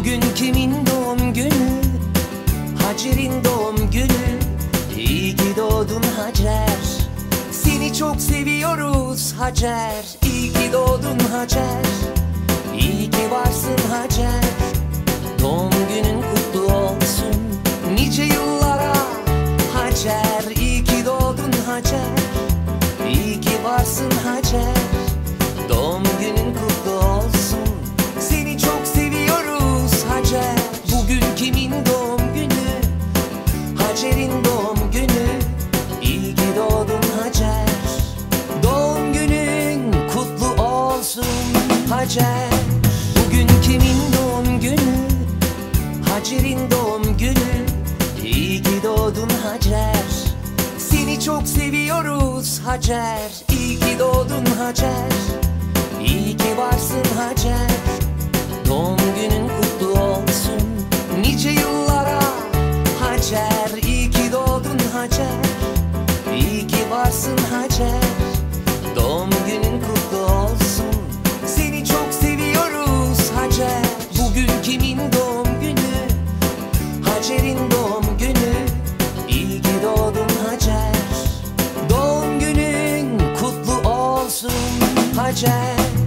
Bugün kimin doğum günü? Hacer'in doğum günü. İyi ki doğdun Hacer, seni çok seviyoruz Hacer. İyi ki doğdun Hacer, iyi ki varsın Hacer. Doğum günün kutlu olsun nice yıllara Hacer. İyi ki doğdun Hacer, iyi ki varsın Hacer. Doğum günün kutlu olsun, seni çok seviyoruz Hacer. Bugün kimin doğum günü? Hacer'in doğum günü. İyi ki doğdun Hacer, doğum günün kutlu olsun Hacer. Bugün kimin doğum günü? Hacer'in doğum günü. İyi ki doğdun Hacer, seni çok seviyoruz Hacer. İyi ki doğdun Hacer, iyi ki varsın Hacer. Doğum günün kutlu olsun nice yıllara Hacer. İyi ki doğdun Hacer, iyi ki varsın Hacer. Doğum günün kutlu olsun, seni çok seviyoruz Hacer. Bugün kimin doğum günü? Hacer'in doğum günü. İyi ki doğdun Hacer, doğum günün kutlu olsun Hacer.